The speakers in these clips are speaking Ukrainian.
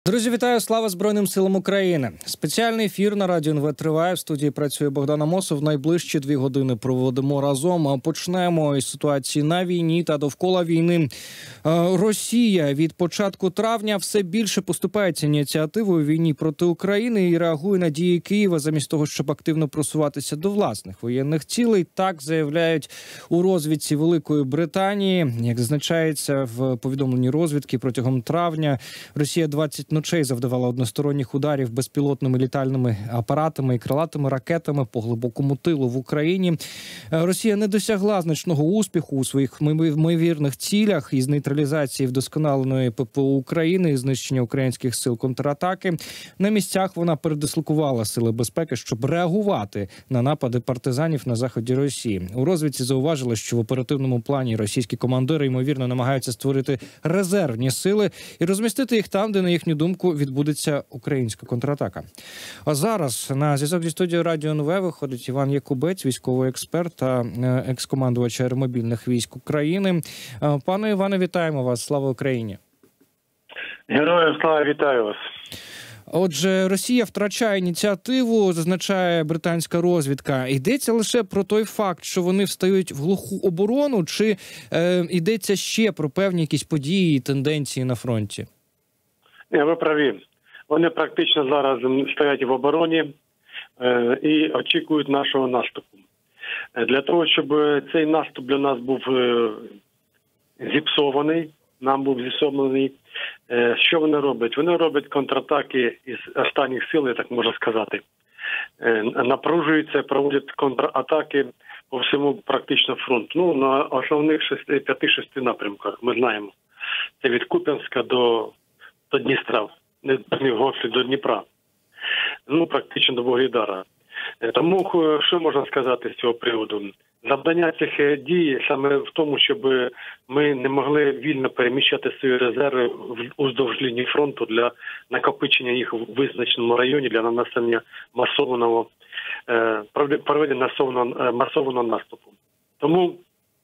Друзі, вітаю! Слава Збройним силам України! Спеціальний ефір на Радіо НВ триває. В студії працює Богдан Амосов. Найближчі 2 години проводимо разом. Почнемо із ситуації на війні та довкола війни. Росія від початку травня все більше поступається ініціативою війні проти України і реагує на дії Києва замість того, щоб активно просуватися до власних воєнних цілей. Так заявляють у розвідці Великої Британії. Як зазначається в повідомленні розвідки, протягом травня Росія 20 ночей завдавала односторонніх ударів безпілотними літальними апаратами і крилатими ракетами по глибокому тилу в Україні. Росія не досягла значного успіху у своїх ймовірних цілях із нейтралізації вдосконаленої ППО України і знищення українських сил контратаки. На місцях вона передислокувала сили безпеки, щоб реагувати на напади партизанів на заході Росії. У розвідці зауважили, що в оперативному плані російські командири, ймовірно, намагаються створити резервні сили і розмістити їх там, де, на їхню думку, відбудеться українська контратака. А зараз на зв'язок зі студією Радіо НВ виходить Іван Якубець, військовий експерт та екс-командувач аеромобільних військ України. Пане Іване, вітаємо вас. Слава Україні! Героям слава, вітаю вас! Отже, Росія втрачає ініціативу, зазначає британська розвідка. Йдеться лише про той факт, що вони встають в глуху оборону, чи йдеться ще про певні якісь події і тенденції на фронті? Ні, ви праві. Вони практично зараз стоять в обороні і очікують нашого наступу. Для того, щоб цей наступ для нас був зіпсований, нам був зіпсований, що вони роблять? Вони роблять контратаки із останніх сил, я так можу сказати. Напружуються, проводять контратаки по всьому практично фронту. На основних 5-6 напрямках, ми знаємо. Це від Куп'янська до Дністра, до Дніпра. Практично до Вугледара. Тому, що можна сказати з цього приводу? Завдання цих дій саме в тому, щоб ми не могли вільно переміщати свої резерви уздовж лінії фронту для накопичення їх в визначеному районі для нанесення проведення масованого наступу. Тому,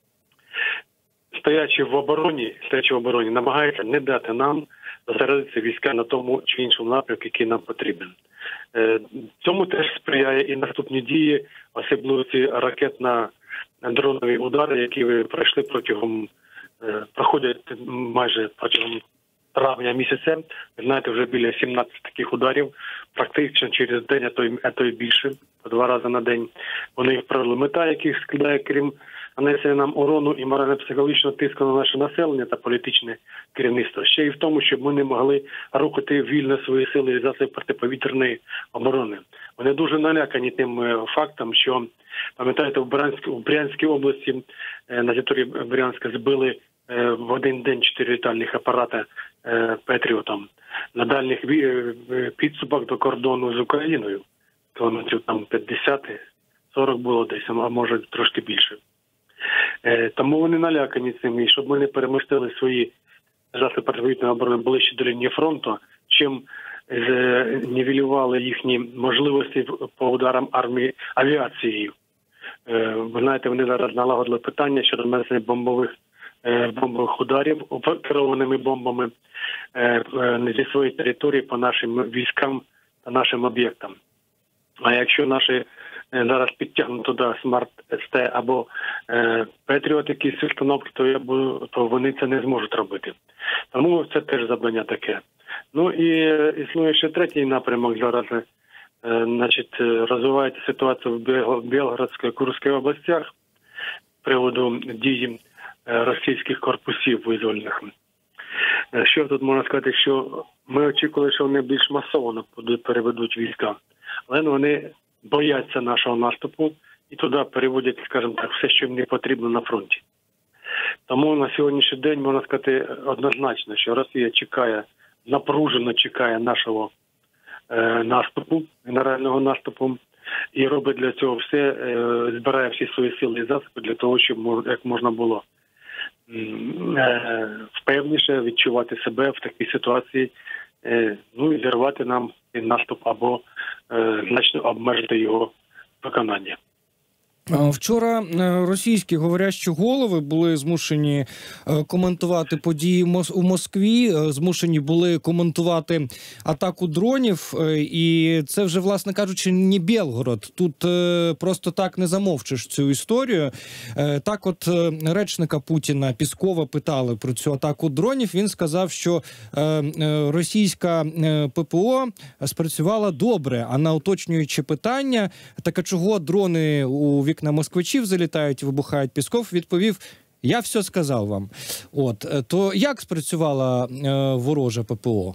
стоячи в обороні, намагаються не дати нам зосередитися війська на тому чи іншому напрямку, який нам потрібен. Цьому теж сприяє і наступні дії, особливо ці ракетно-дронові удари, які пройшли проходять майже протягом травня місяця. Ви знаєте, вже біля 17 таких ударів, практично через день, а то й більше, по 2 рази на день. Вони їх провели. Мета, яких складає, крім нанесення нам урону і морально-психологічного тиску на наше населення та політичне керівництво, ще й в тому, щоб ми не могли рухати вільно свої сили і засоби протиповітряної оборони. Вони дуже налякані тим фактом, що, пам'ятаєте, в Брянській області, на території Брянська, збили в один день 4 літальних апарати «Петріотом» на дальніх підступах до кордону з Україною. Кілометрів там 50-40 було десь, а може трошки більше. Тому вони налякані цим, і щоб ми не перемістили свої засоби протиповітряної оборони ближче до лінії фронту, чим знівелювали їхні можливості по ударам армії авіацією. Ви знаєте, вони зараз налагодили питання щодо нанесення бомбових ударів керованими бомбами зі своєї території по нашим військам та нашим об'єктам. А якщо наші зараз підтягнуть туди Смарт-СТ або Петріот якісь установки, то вони це не зможуть робити. Тому це теж завдання таке. І існує ще третій напрямок зараз. Розвивається ситуація в Білгородській, Курській областях з приводу дії російських корпусів визвольних. Що тут можна сказати, що ми очікували, що вони більш масово переведуть війська. Але вони бояться нашого наступу і туди переводять, скажімо так, все, що їм не потрібно на фронті. Тому на сьогоднішній день можна сказати однозначно, що Росія напружено чекає нашого наступу, генерального наступу, і робить для цього все, збирає всі свої сили і засоби для того, щоб як можна було впевніше відчувати себе в такій ситуації, і зірвати нам наступ або значно обмежити його виконання. Вчора російські говорящі голови були змушені коментувати події у Москві, змушені були коментувати атаку дронів, і це вже, власне кажучи, не Білгород. Тут просто так не замовчиш цю історію. Так от речника Путіна Піскова питали про цю атаку дронів, він сказав, що російська ППО спрацювала добре, а на уточнюючі питання, так а чого дрони у вікна москвичів залітають і вибухають, Пісков відповів: я все сказав вам. То як спрацювала ворожа ППО?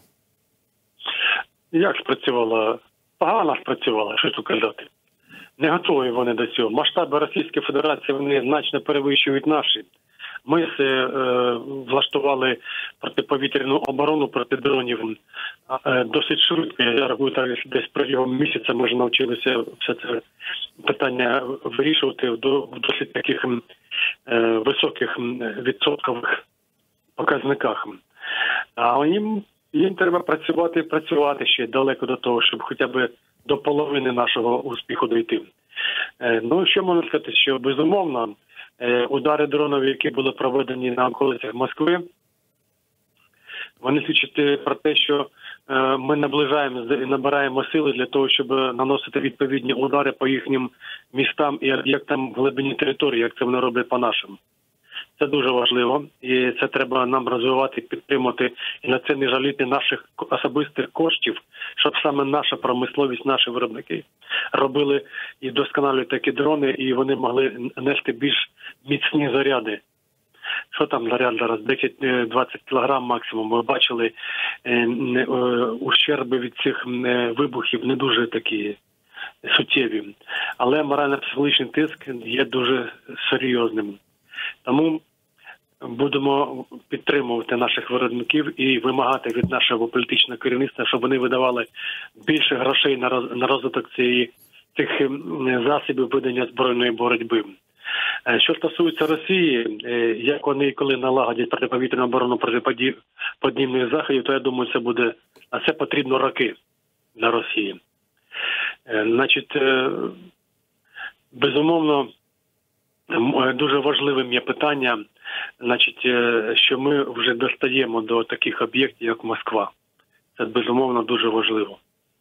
Як спрацювала? Погано спрацювала, що тут казати. Не готові вони до цього. Масштаби Російської Федерації, вони значно перевищують наші. Ми влаштували протиповітряну оборону проти дронів досить швидко. Я рахую, так, десь протягом місяця ми вже навчилися все це питання вирішувати в досить таких високих відсоткових показниках. А їм треба працювати ще далеко до того, щоб хоча б до половини нашого успіху дійти. Ну, що можна сказати, що безумовно удари дронів, які були проведені на околицях Москви, вони свідчать про те, що ми наближаємо і набираємо сили для того, щоб наносити відповідні удари по їхнім містам і об'єктам в глибині території, як це вони роблять по-нашому. Це дуже важливо, і це треба нам розвивати, підтримати, і на це не жаліти наших особистих коштів, щоб саме наша промисловість, наші виробники робили і вдосконалюють такі дрони, і вони могли нести більш міцні заряди. Що там заряд зараз? 10-20 кілограм максимум. Ми бачили, ущерби від цих вибухів не дуже такі суттєві. Але морально-психологічний тиск є дуже серйозним. Тому будемо підтримувати наших виробників і вимагати від нашого політичного керівництва, щоб вони видавали більше грошей на розвиток цих засобів ведення збройної боротьби. Що стосується Росії, як вони і коли налагодять протиповітряну оборону проти подібних заходів, то я думаю, це потрібно роки для Росії. Значить, безумовно, дуже важливим є питання, значить, що ми вже достаємо до таких об'єктів, як Москва. Це, безумовно, дуже важливо.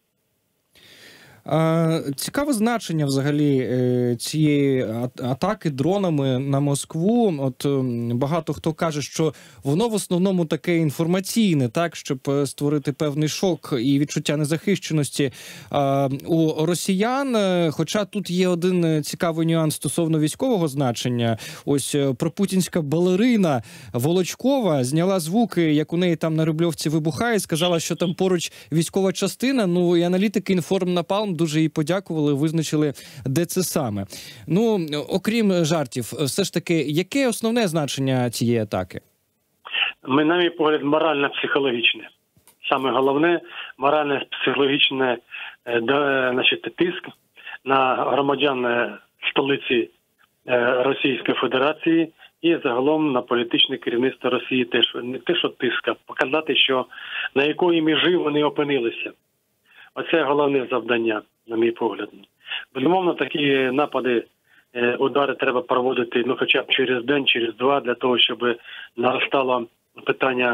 Цікаве значення взагалі цієї атаки дронами на Москву. От багато хто каже, що воно в основному таке інформаційне, так, щоб створити певний шок і відчуття незахищеності у росіян. Хоча тут є один цікавий нюанс стосовно військового значення. Ось пропутінська балерина Волочкова зняла звуки, як у неї там на Рубльовці вибухає, сказала, що там поруч військова частина. Ну і аналітики Інформнапалм дуже їй подякували, визначили, де це саме. Ну, окрім жартів, все ж таки, яке основне значення цієї атаки? На мій погляд, морально-психологічне. Саме головне – морально-психологічне тиск на громадян столиці Російської Федерації і загалом на політичне керівництво Росії теж. Не те, що тиск, а показати, що на якої межі вони опинилися. Оце головне завдання, на мій погляд. Безумовно, такі напади, удари треба проводити, хоча б через день, через два, для того, щоб наростало питання,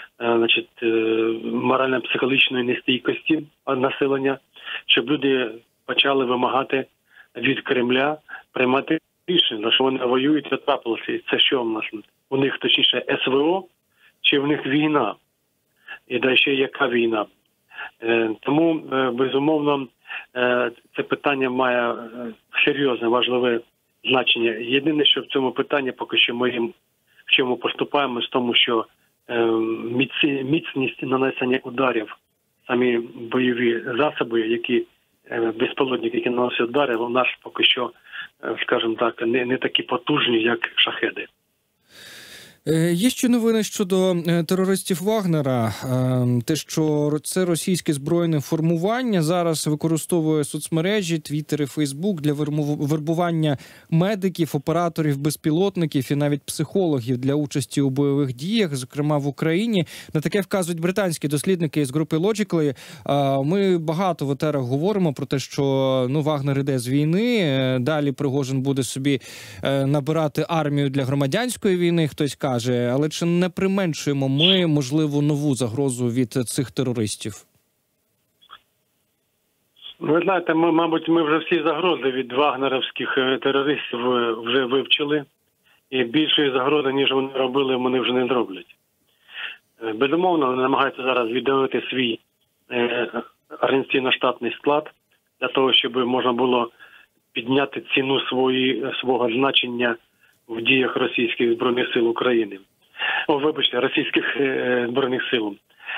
морально-психологічної нестійкості населення, щоб люди почали вимагати від Кремля приймати рішення, що вони воюють, і трапилося. І це що в нас? У них, точніше, СВО, чи в них війна? І далі ще яка війна? Тому, безумовно, це питання має серйозне, важливе значення. Єдине, що в цьому питанні поки що ми в чому поступаємо, з тому, що міцність нанесення ударів, самі бойові засоби, які безпілотники, які наносять удари, у нас поки що, скажімо так, не такі потужні, як шахеди. Є ще новини щодо терористів Вагнера. Те, що це російське збройне формування, зараз використовує соцмережі, Твіттер і Фейсбук для вербування медиків, операторів безпілотників і навіть психологів для участі у бойових діях, зокрема в Україні. На таке вказують британські дослідники з групи Logically. Ми багато в етерах говоримо про те, що Вагнер іде з війни, далі Пригожин буде собі набирати армію для громадянської війни, хтось каже. Але чи не применшуємо ми, можливо, нову загрозу від цих терористів? Ви знаєте, мабуть, ми вже всі загрози від вагнерівських терористів вже вивчили. І більшої загрози, ніж вони робили, вони вже не зроблять. Безумовно, вони намагаються зараз відновити свій організаційно-штатний склад для того, щоб можна було підняти ціну свого значення в діях російських збройних сил України. Російських збройних сил.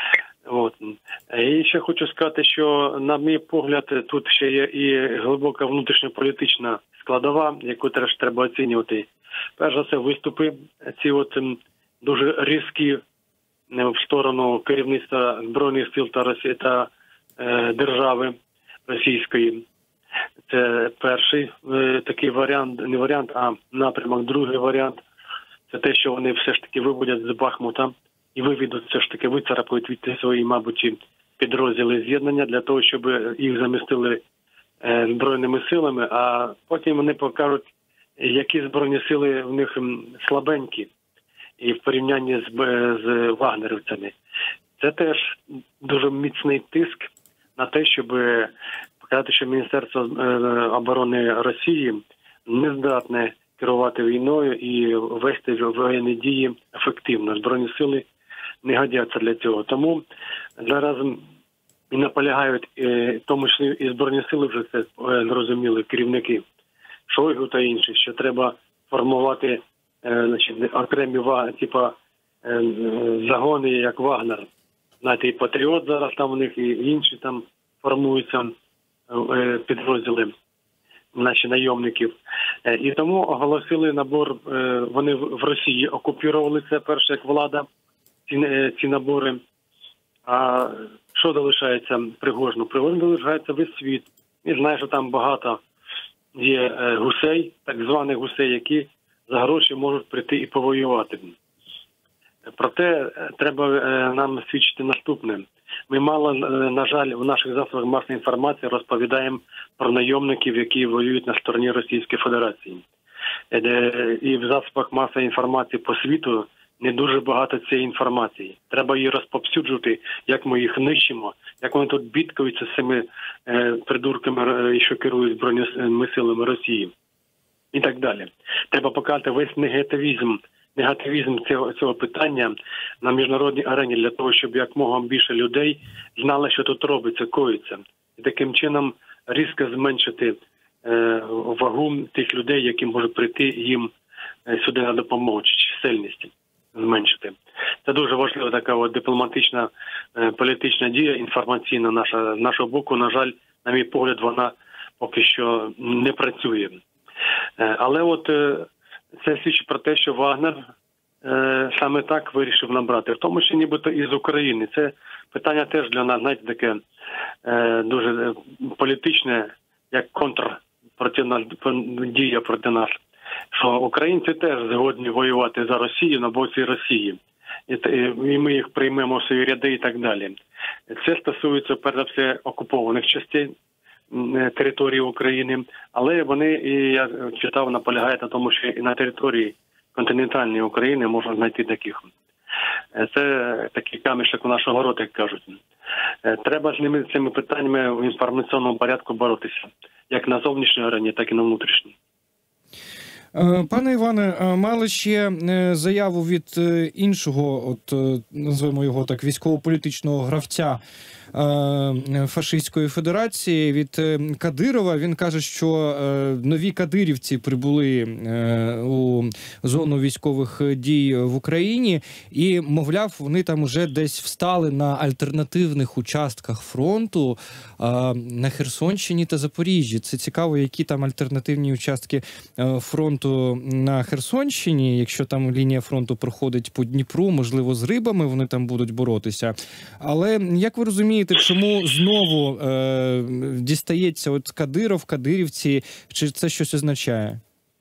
І ще хочу сказати, що, на мій погляд, тут ще є і глибока внутрішньополітична складова, яку теж треба оцінювати. Перш за все, виступи ці дуже різкі в сторону керівництва збройних сил та держави російської. Це перший такий варіант, не варіант, а напрямок. Другий варіант – це те, що вони все ж таки виводять з Бахмута і виведуть, все ж таки вицарапують від свої, мабуть, підрозділи з'єднання для того, щоб їх замістили збройними силами, а потім вони покажуть, які збройні сили в них слабенькі і в порівнянні з вагнерівцями. Це теж дуже міцний тиск на те, щоб показати, що Міністерство оборони Росії не здатне керувати війною і вести воєнні дії ефективно. Збройні сили не годяться для цього. Тому зараз і наполягають, в тому числі і Збройні сили вже це зрозуміли, керівники Шойгу та інші, що треба формувати окремі загони, як Вагнер. Знаєте, і Патріот зараз там у них, і інші там формуються підрозділи наші найомників. І тому оголосили набор, вони в Росії окупували це перше, як влада, ці набори. А що залишається Пригожину? Пригожину залишається весь світ. І знає, що там багато є гусей, так званих гусей, які за гроші можуть прийти і повоювати. Проте треба нам свідчити наступне. Ми мало, на жаль, в наших засобах масової інформації розповідаємо про найомників, які воюють на стороні Російської Федерації. І в засобах масової інформації по світу не дуже багато цієї інформації. Треба її розповсюджувати, як ми їх нищимо, як вони тут бідкаються з цими придурками, що керують збройними силами Росії. І так далі. Треба показати весь негативізм цього питання на міжнародній арені для того, щоб якомога більше людей знали, що тут робиться, коїться. І таким чином різко зменшити вагу тих людей, які можуть прийти їм сюди на допомогу, чи чисельність зменшити. Це дуже важлива така дипломатична, політична дія, інформаційна з нашого боку. На жаль, на мій погляд, вона поки що не працює. Але це свідчить про те, що Вагнер саме так вирішив набрати. В тому числі нібито із України. Це питання теж для нас, знаєте, таке дуже політичне, як дія проти нас. Що українці теж згодні воювати за Росію на боці Росії. І ми їх приймемо в свої ряди і так далі. Це стосується, перш за все, окупованих частин території України, але вони, і я читав, наполягають на тому, що і на території континентальної України можна знайти таких. Це такий камішок у нашого рота, як кажуть. Треба з цими питаннями в інформаційному порядку боротися, як на зовнішній арені, так і на внутрішній. Пане Іване, мали ще заяву від іншого, назвемо його так, військово-політичного гравця фашистської федерації, від Кадирова. Він каже, що нові кадирівці прибули у зону військових дій в Україні і, мовляв, вони там уже десь встали на альтернативних участках фронту на Херсонщині та Запоріжжі. Це цікаво, які там альтернативні участки фронту на Херсонщині, якщо там лінія фронту проходить по Дніпру, можливо, з рибами вони там будуть боротися. Але, як ви розумієте, чому знову дістається от Кадиров, кадирівці, чи це щось означає?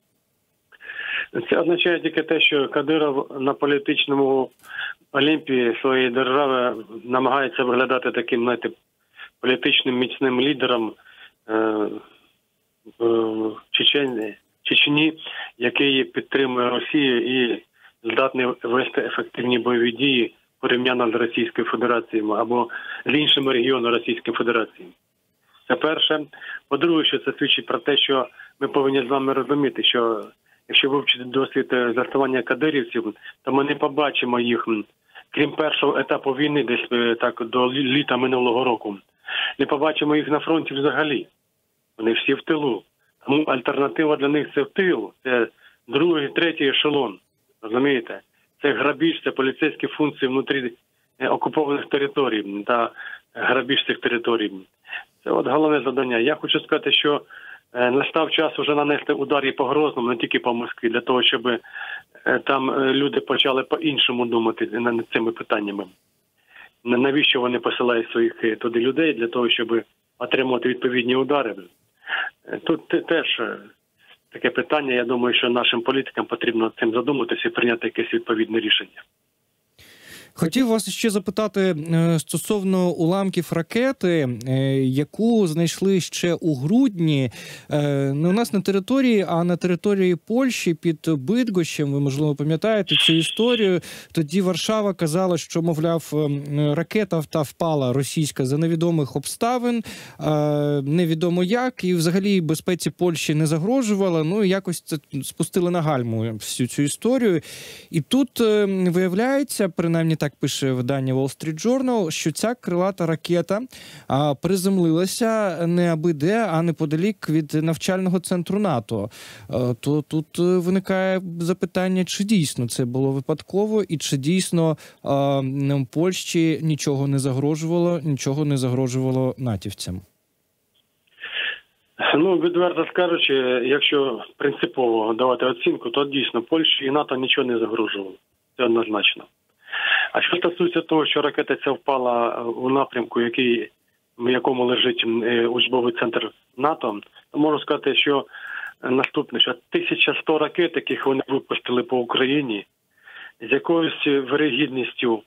Це означає тільки те, що Кадиров на політичному олімпі своєї держави намагається виглядати таким, знаєте, політичним міцним лідером в Чечні, який підтримує Росію і здатний вести ефективні бойові дії порівняно з Російською Федерацією або з іншими регіонами Російської Федерації. Це перше. По-друге, що це свідчить про те, що ми повинні з вами розуміти, що якщо вивчити досвід застосування кадирівців, то ми не побачимо їх, крім першого етапу війни, десь так до літа минулого року. Не побачимо їх на фронті взагалі. Вони всі в тилу. Тому альтернатива для них – це в тил. Це другий, третій ешелон. Розумієте? Це грабіж, це поліцейські функції внутрі окупованих територій та грабіж цих територій. Це от головне завдання. Я хочу сказати, що настав час вже нанести удар і по Грозному, не тільки по Москві, для того, щоб там люди почали по-іншому думати над цими питаннями. Навіщо вони посилають своїх туди людей? Для того, щоб отримати відповідні удари. Тут теж таке питання. Я думаю, що нашим політикам потрібно цим задуматися і прийняти якесь відповідне рішення. Хотів вас ще запитати стосовно уламків ракети, яку знайшли ще у грудні. Не у нас на території, а на території Польщі під Бидгощем. Ви, можливо, пам'ятаєте цю історію. Тоді Варшава казала, що, мовляв, ракета та впала російська за невідомих обставин, невідомо як, і взагалі безпеці Польщі не загрожувала. Ну, і якось це спустили на гальму всю цю історію. І тут виявляється, принаймні так пише видання Wall Street Journal, що ця крилата ракета приземлилася не аби-де, а неподалік від навчального центру НАТО. То тут виникає запитання, чи дійсно це було випадково, і чи дійсно Польщі нічого не загрожувало натівцям? Ну, відверто скажучи, якщо принципово давати оцінку, то дійсно Польщі і НАТО нічого не загрожувало. Це однозначно. А що стосується того, що ракета ця впала у напрямку, в якому лежить учбовий центр НАТО, то можу сказати, що наступне, що 1100 ракет, яких вони випустили по Україні, з якоюсь вирогідністю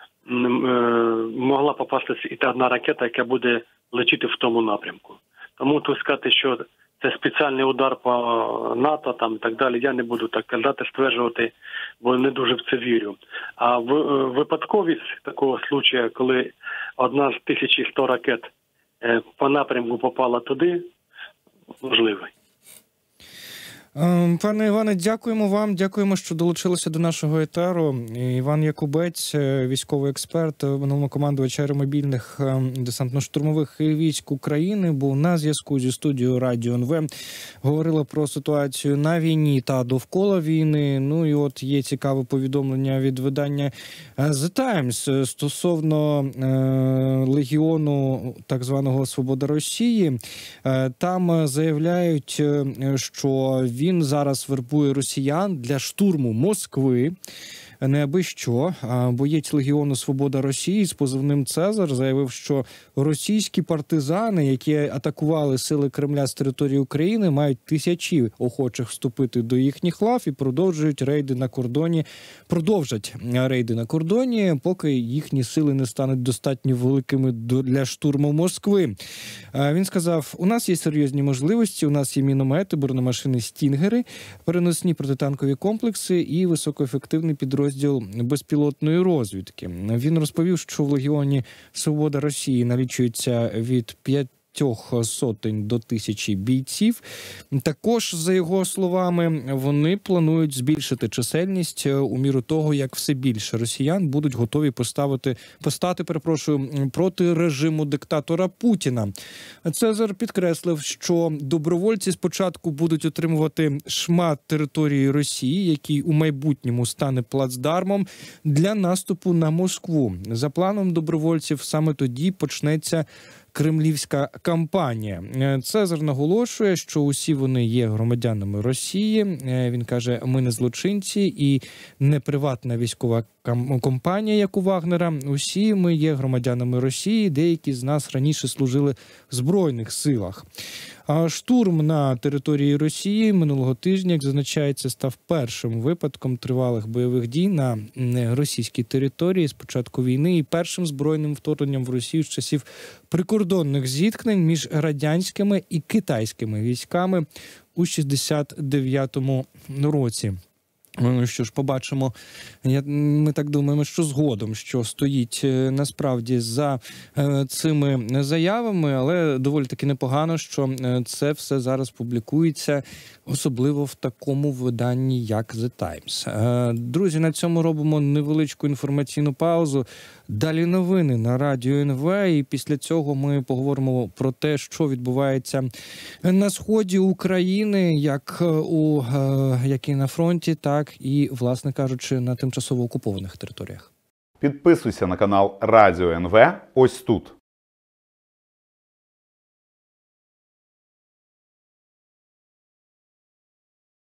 могла попастися і та одна ракета, яка буде летіти в тому напрямку. Тому тут сказати, що це спеціальний удар по НАТО там і так далі, я не буду так казати, стверджувати, бо не дуже в це вірю. А випадковість такого случаю, коли одна з 1100 ракет по напрямку попала туди, можливий. Пане Іване, дякуємо вам, дякуємо, що долучилися до нашого етеру. Іван Якубець, військовий експерт, головнокомандувач аеромобільних десантно-штурмових військ України, був на зв'язку зі студією Радіо НВ. Говорили про ситуацію на війні та довкола війни. Ну і от є цікаве повідомлення від видання The Times стосовно легіону так званого «Свобода Росії». Там заявляють, що він зараз вербує росіян для штурму Москви. Не аби що. Боєць Легіону «Свобода Росії» з позивним «Цезар» заявив, що російські партизани, які атакували сили Кремля з території України, мають тисячі охочих вступити до їхніх лав і продовжать рейди на кордоні, поки їхні сили не стануть достатньо великими для штурму Москви. Він сказав, у нас є серйозні можливості, у нас є міномети, бронемашини «Стінгери», переносні протитанкові комплекси і високоефективний підрозділ безпілотної розвідки. Він розповів, що в Легіоні «Свобода Росії» налічується від 500 до 1000 бійців. Також, за його словами, вони планують збільшити чисельність у міру того, як все більше росіян будуть готові постати проти режиму диктатора Путіна. Цезар підкреслив, що добровольці спочатку будуть отримувати шмат території Росії, який у майбутньому стане плацдармом для наступу на Москву. За планом добровольців, саме тоді почнеться кремлівська кампанія. Цезар наголошує, що усі вони є громадянами Росії. Він каже, ми не злочинці і не приватна військова компанія, як у Вагнера. Усі ми є громадянами Росії, деякі з нас раніше служили в Збройних силах. А штурм на території Росії минулого тижня, як зазначається, став першим випадком тривалих бойових дій на російській території з початку війни і першим збройним вторгненням в Росію з часів прикордонних зіткнень між радянськими і китайськими військами у 69-му році. Ну що ж, побачимо. Ми так думаємо, що згодом, що стоїть насправді за цими заявами, але доволі таки непогано, що це все зараз публікується, особливо в такому виданні, як The Times. Друзі, на цьому робимо невеличку інформаційну паузу. Далі новини на Радіо НВ, і після цього ми поговоримо про те, що відбувається на сході України, як і на фронті, так і, власне кажучи, на тимчасово окупованих територіях. Підписуйся на канал Радіо НВ ось тут.